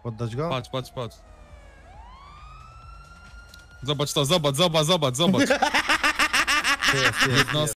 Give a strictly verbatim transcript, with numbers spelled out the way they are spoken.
Poddać go? Patrz, patrz, patrz. Zobacz to, zobacz, zobacz, zobacz, zobacz. Jest, jest, jest.